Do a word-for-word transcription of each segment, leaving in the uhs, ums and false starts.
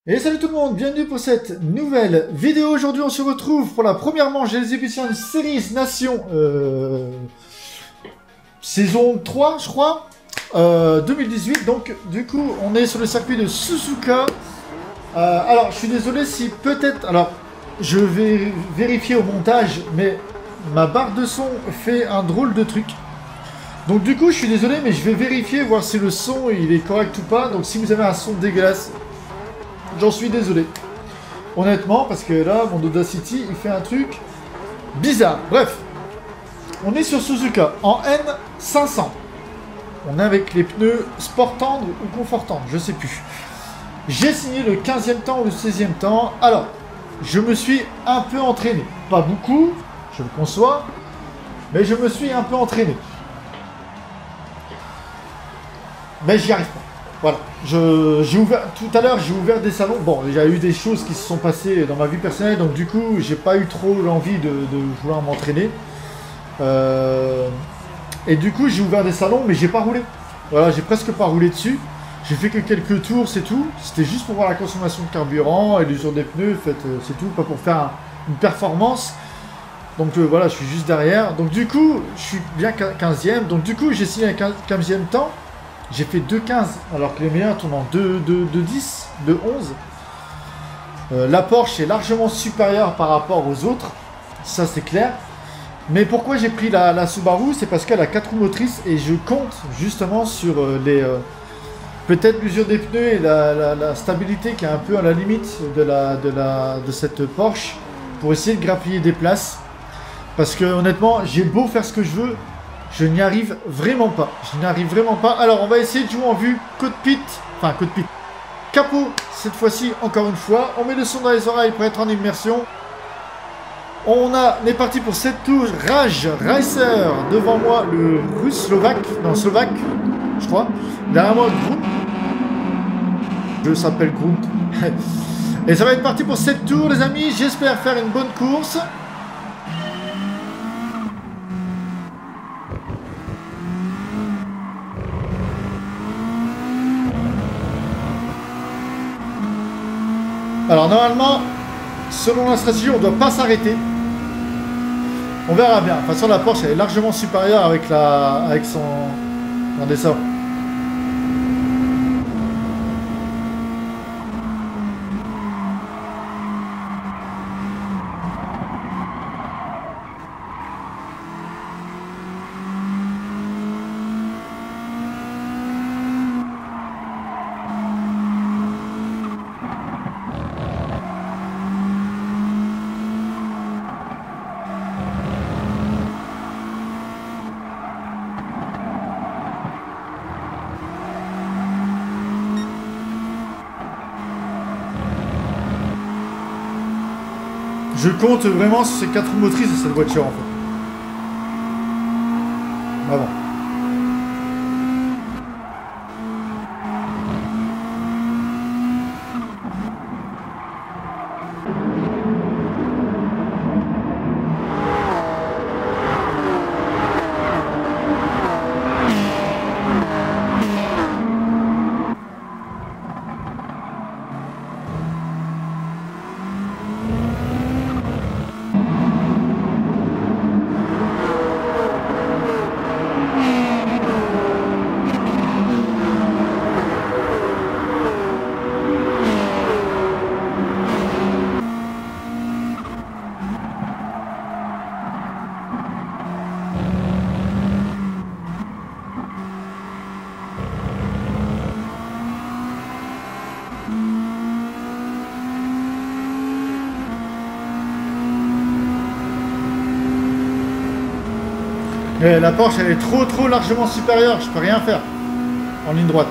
Et salut tout le monde, bienvenue pour cette nouvelle vidéo. Aujourd'hui on se retrouve pour la première manche des exhibitions de Series Nation euh, saison trois je crois, euh, deux mille dix-huit. Donc du coup on est sur le circuit de Suzuka. euh, Alors je suis désolé si peut-être, alors je vais vérifier au montage, mais ma barre de son fait un drôle de truc. Donc du coup je suis désolé, mais je vais vérifier, voir si le son il est correct ou pas. Donc si vous avez un son dégueulasse, j'en suis désolé. Honnêtement, parce que là, mon Audacity, il fait un truc bizarre. Bref, on est sur Suzuka en N cinq cents. On est avec les pneus sport tendre ou confort tendre, je sais plus. J'ai signé le quinzième temps ou le seizième temps. Alors, je me suis un peu entraîné. Pas beaucoup, je le conçois, mais je me suis un peu entraîné. Mais j'y arrive pas. Voilà, j'ai ouvert, tout à l'heure j'ai ouvert des salons. Bon, il y a eu des choses qui se sont passées dans ma vie personnelle, donc du coup j'ai pas eu trop l'envie de, de vouloir m'entraîner. Euh, et du coup j'ai ouvert des salons, mais j'ai pas roulé. Voilà, j'ai presque pas roulé dessus. J'ai fait que quelques tours, c'est tout. C'était juste pour voir la consommation de carburant et l'usure des pneus, en fait, c'est tout, pas pour faire un, une performance. Donc euh, voilà, je suis juste derrière. Donc du coup, je suis bien quinzième. Donc du coup, j'ai signé un quinzième temps. J'ai fait deux quinze, alors que les meilleurs tournent en deux dix, deux onze. Euh, la Porsche est largement supérieure par rapport aux autres, ça c'est clair. Mais pourquoi j'ai pris la, la Subaru? C'est parce qu'elle a quatre roues motrices et je compte justement sur euh, les... Euh, peut-être l'usure des pneus et la, la, la stabilité qui est un peu à la limite de, la, de, la, de cette Porsche pour essayer de grappiller des places. Parce que honnêtement, j'ai beau faire ce que je veux, je n'y arrive vraiment pas. Je n'y arrive vraiment pas. Alors, on va essayer de jouer en vue cockpit. Enfin, cockpit. Capot, cette fois-ci, encore une fois. On met le son dans les oreilles pour être en immersion. On, a, on est parti pour cette tour. Raj Racer. Devant moi, le russe slovaque. Non, slovaque, je crois. Derrière moi, Grunt. Je s'appelle Grunt. Et ça va être parti pour cette tour, les amis. J'espère faire une bonne course. Alors normalement, selon la stratégie, on ne doit pas s'arrêter. On verra bien. De toute façon, la Porsche elle est largement supérieure avec la, avec son, regardez ça. Je compte vraiment sur ces quatre roues motrices de cette voiture en fait. Ah bon. Mais la Porsche elle est trop trop largement supérieure, je peux rien faire en ligne droite.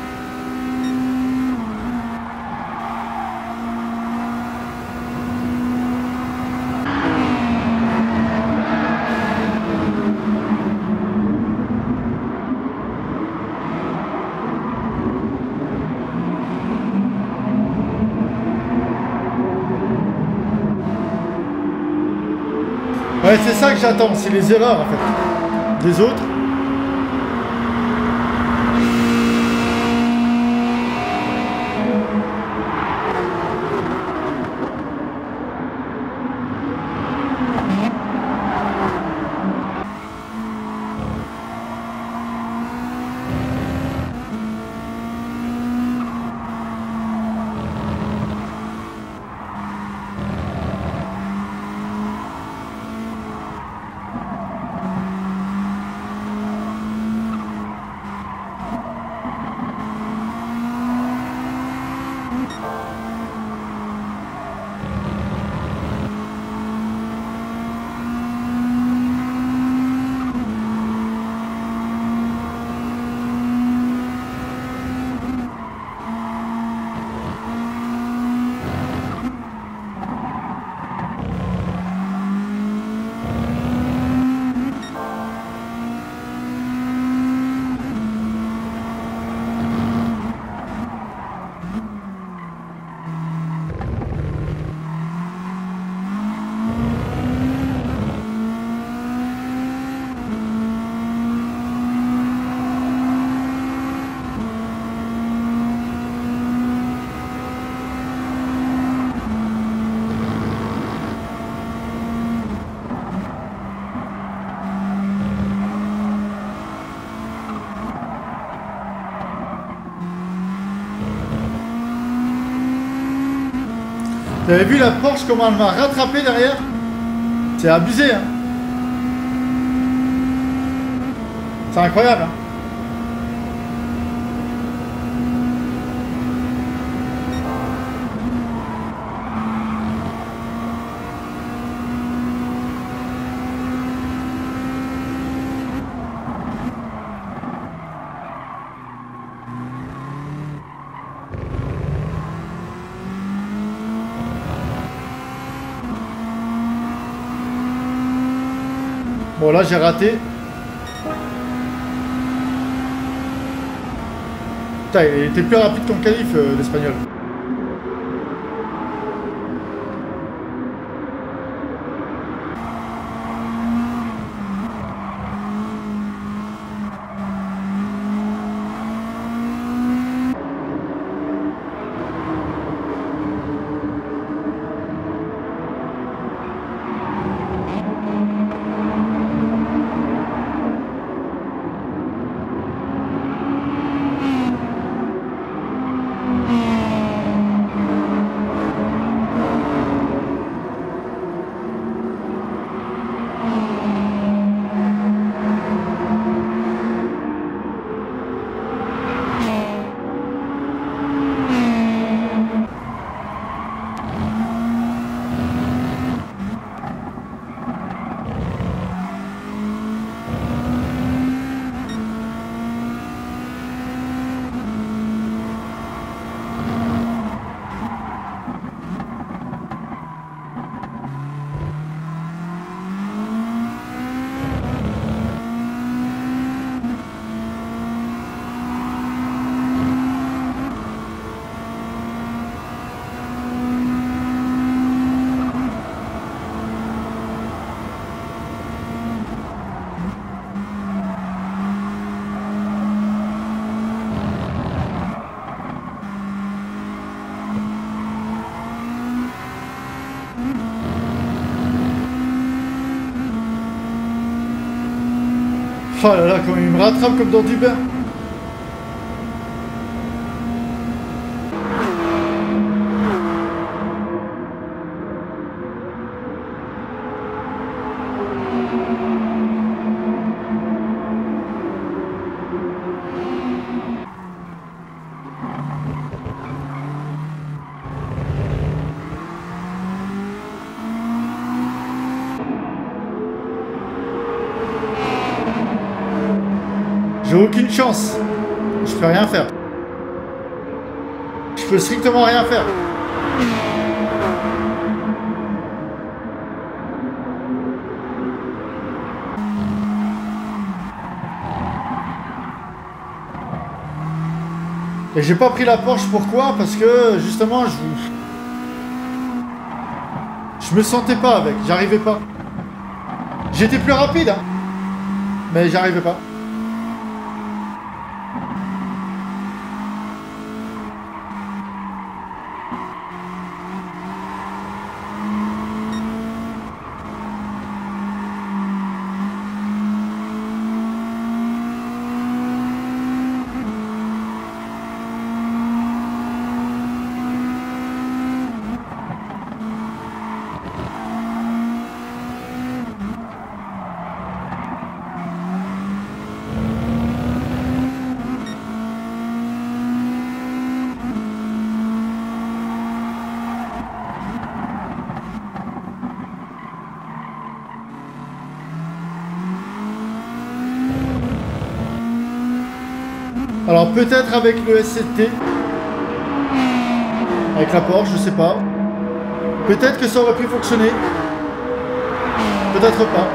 Ouais, c'est ça que j'attends, c'est les erreurs en fait des autres. Vous avez vu la Porsche comment elle m'a rattrapé derrière? C'est abusé, hein. C'est incroyable, hein. Bon, là j'ai raté. Putain, il était plus rapide qu'en qualif, euh, l'Espagnol. Oh là là, comment il me rattrape comme dans du beurre. J'ai aucune chance. Je peux rien faire. Je peux strictement rien faire. Et j'ai pas pris la Porsche, pourquoi? Parce que justement je je me sentais pas avec, j'arrivais pas. J'étais plus rapide, hein, mais j'arrivais pas. Alors peut-être avec le S sept T. Avec la Porsche, je sais pas. Peut-être que ça aurait pu fonctionner. Peut-être pas.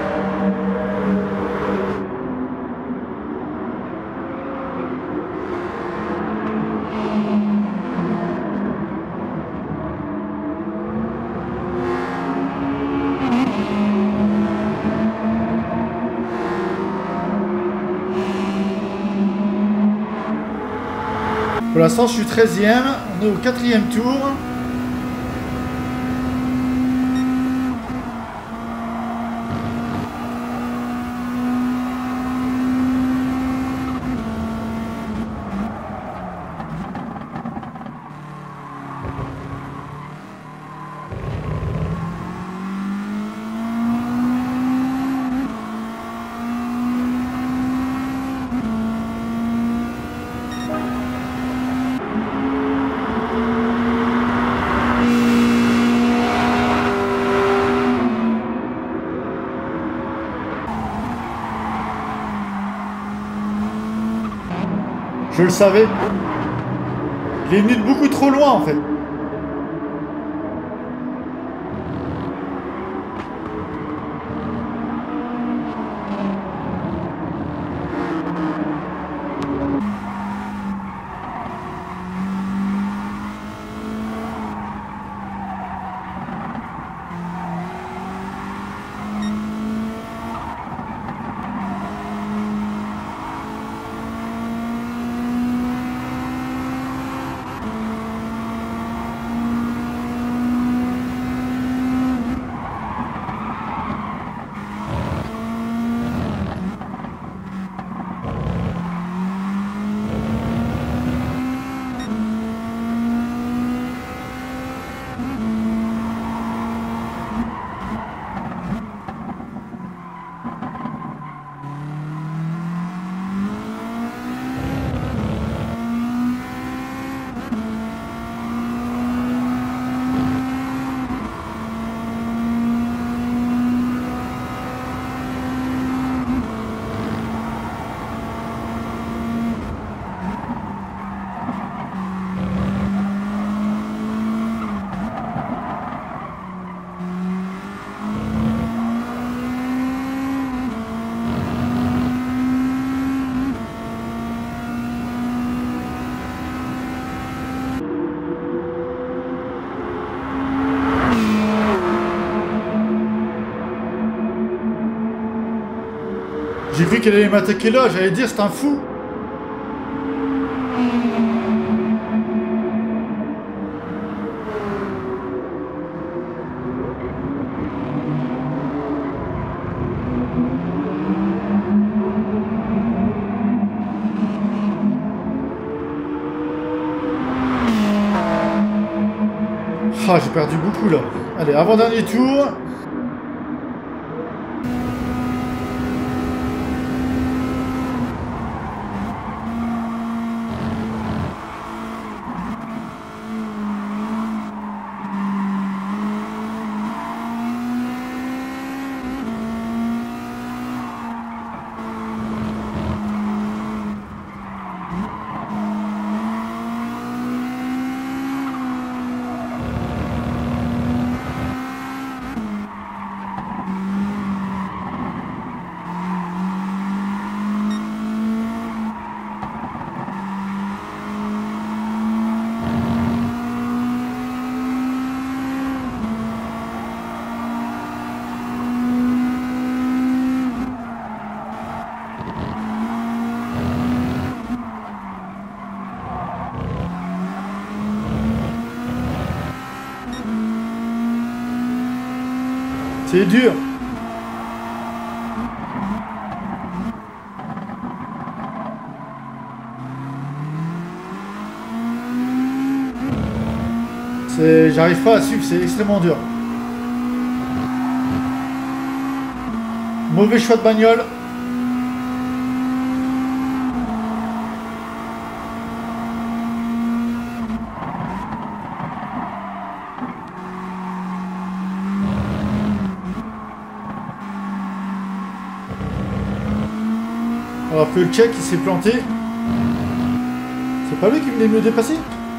Pour l'instant, je suis treizième. On est au quatrième tour. Je le savais. Il est venu de beaucoup trop loin en fait. J'ai cru qu'elle allait m'attaquer là, j'allais dire c'est un fou. Ah, j'ai perdu beaucoup là. Allez, avant-dernier tour. C'est dur. C'est... J'arrive pas à suivre, c'est extrêmement dur. Mauvais choix de bagnole. Alors que le check il s'est planté. pas lui qui venait me dépasser?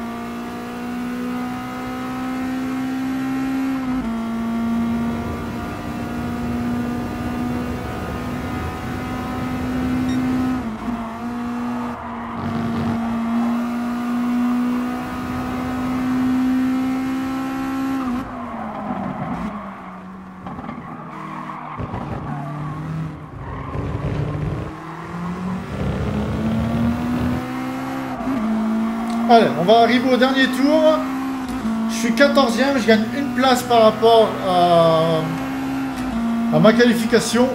Allez, on va arriver au dernier tour. Je suis quatorzième, je gagne une place par rapport à, à ma qualification.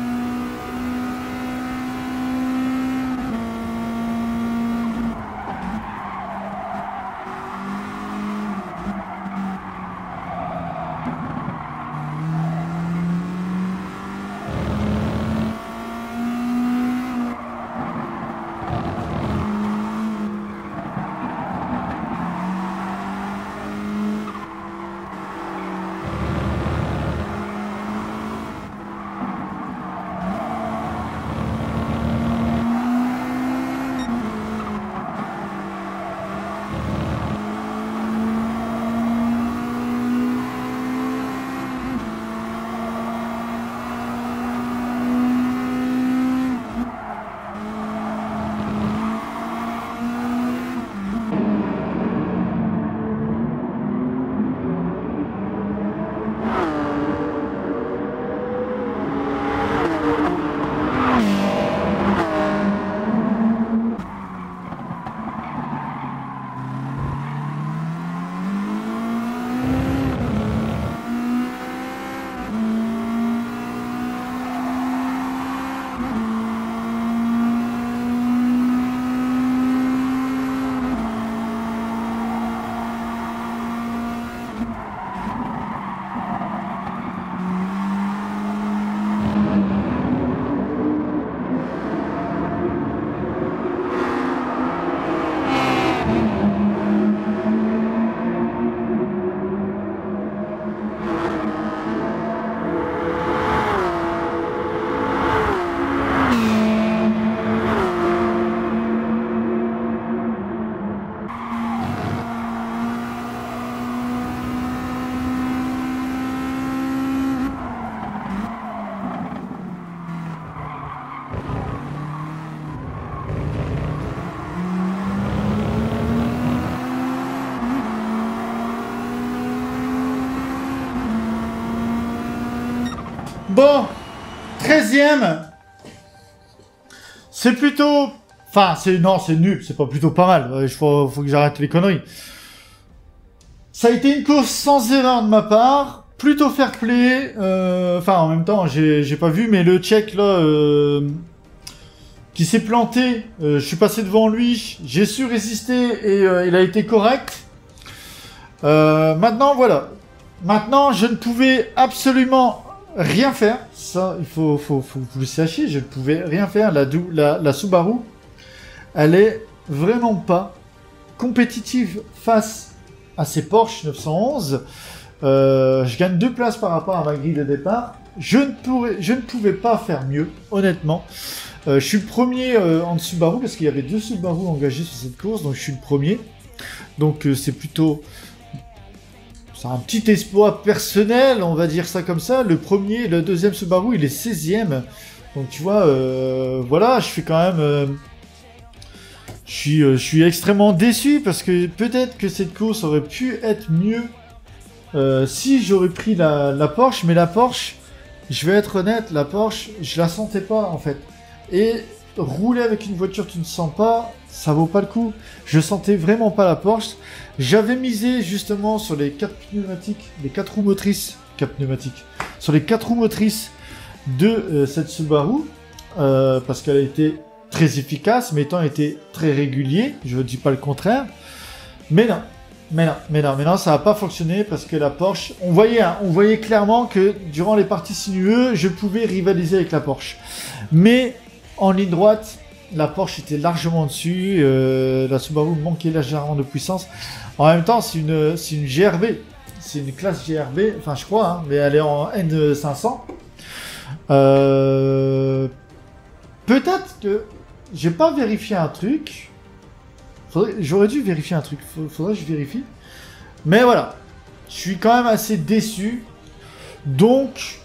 Bon, treizième. C'est plutôt... Enfin, c'est non, c'est nul, c'est pas plutôt pas mal. Il faut, faut que j'arrête les conneries. Ça a été une course sans erreur de ma part. Plutôt fair play. Euh, enfin, en même temps, j'ai pas vu, mais le Tchèque, là... Euh, qui s'est planté, euh, je suis passé devant lui, j'ai su résister et euh, il a été correct. Euh, maintenant, voilà. Maintenant, je ne pouvais absolument rien faire. Ça, il faut, faut, faut, faut le sachiez, je ne pouvais rien faire. La, la, la Subaru, elle est vraiment pas compétitive face à ces Porsche neuf cent onze. Euh, je gagne deux places par rapport à ma grille de départ. Je ne, pourrais, je ne pouvais pas faire mieux, honnêtement. Euh, je suis le premier euh, en Subaru parce qu'il y avait deux Subaru engagés sur cette course, donc je suis le premier. Donc euh, c'est plutôt... C'est un petit exploit personnel, on va dire ça comme ça. Le premier, le deuxième Subaru, il est seizième. Donc tu vois, euh, voilà, je fais quand même... Euh, je, suis, euh, je suis extrêmement déçu parce que peut-être que cette course aurait pu être mieux euh, si j'aurais pris la, la Porsche. Mais la Porsche, je vais être honnête, la Porsche, je la sentais pas en fait. Et rouler avec une voiture que tu ne sens pas, ça vaut pas le coup. Je sentais vraiment pas la Porsche. J'avais misé justement sur les quatre pneumatiques, les quatre roues motrices, quatre pneumatiques, sur les quatre roues motrices de euh, cette Subaru, euh, parce qu'elle a été très efficace, mais étant été très régulier, je ne dis pas le contraire. Mais non, mais non, mais non, mais non, ça n'a pas fonctionné parce que la Porsche, on voyait, hein, on voyait clairement que durant les parties sinueuses, je pouvais rivaliser avec la Porsche. Mais en ligne droite, la Porsche était largement dessus, euh, la Subaru manquait légèrement de puissance. En même temps, c'est une, c'est une G R B, c'est une classe G R B, enfin je crois, hein, mais elle est en N cinq cents. Euh, Peut-être que j'ai pas vérifié un truc. J'aurais dû vérifier un truc, faudrait que je vérifie. Mais voilà, je suis quand même assez déçu. Donc,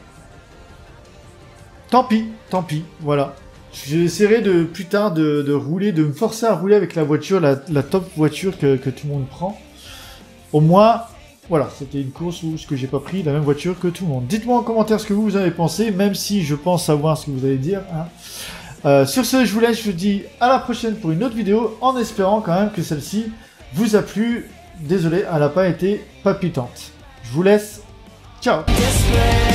tant pis, tant pis, voilà. J'essaierai de plus tard de, de rouler, de me forcer à rouler avec la voiture, la, la top voiture que, que tout le monde prend. Au moins, voilà, c'était une course où ce que j'ai pas pris, la même voiture que tout le monde. Dites-moi en commentaire ce que vous, vous avez pensé, même si je pense savoir ce que vous allez dire. Hein. Euh, sur ce, je vous laisse, je vous dis à la prochaine pour une autre vidéo, en espérant quand même que celle-ci vous a plu. Désolé, elle n'a pas été palpitante. Je vous laisse. Ciao.